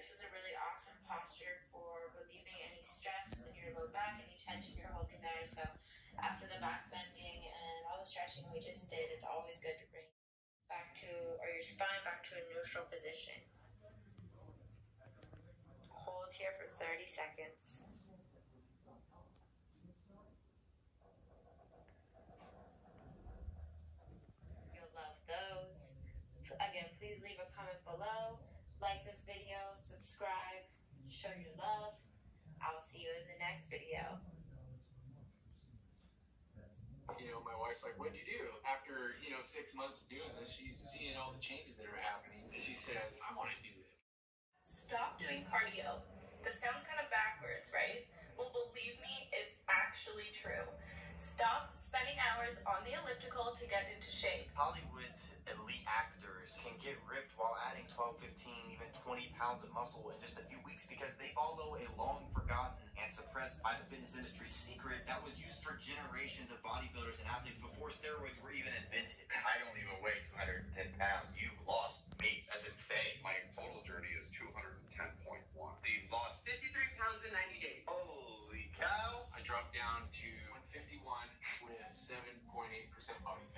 This is a really awesome posture for relieving any stress in your low back, any tension you're holding there. So after the back bending and all the stretching we just did, it's always good to bring back to, or your spine back to a neutral position. Hold here for 30 seconds. You'll love those. Again, please leave a comment below. Like this video, subscribe, show your love. I'll see you in the next video. You know, my wife's like, what'd you do? After, 6 months of doing this, she's seeing all the changes that are happening. And she says, I want to do this. Stop doing cardio. This sounds kind of backwards, right? Well, believe me, it's actually true. Stop spending hours on the elliptical to get into shape. Hollywood's elite actors can get ripped while adding 12, 15, even 20 pounds of muscle in just a few weeks because they follow a long forgotten and suppressed by the fitness industry secret that was used for generations of bodybuilders and athletes before steroids were even invented. I don't even weigh 210 pounds. You've lost weight. That's insane. My total journey is 210.1. You've lost 53 pounds in 90 days. Holy cow. I dropped down to 151 with 7.8% body